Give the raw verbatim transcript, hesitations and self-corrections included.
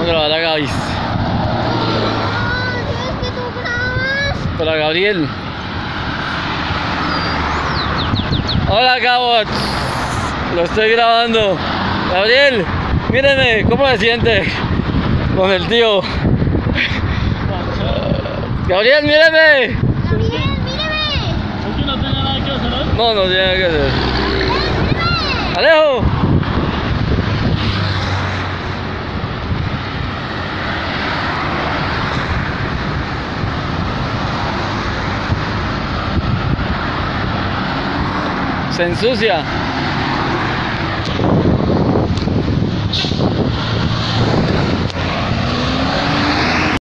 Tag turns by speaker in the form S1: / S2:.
S1: grabar a Gaby.
S2: No, es que tú grabas.
S1: Para Gabriel. Hola, Gabots. Lo estoy grabando. Gabriel, míreme, ¿cómo se siente con el tío? Gabriel, míreme.
S2: Gabriel, míreme.
S3: ¿Por qué no tenía nada que hacer hoy?
S1: No, no tiene nada que hacer.
S2: Míreme.
S1: Alejo. Se ensucia.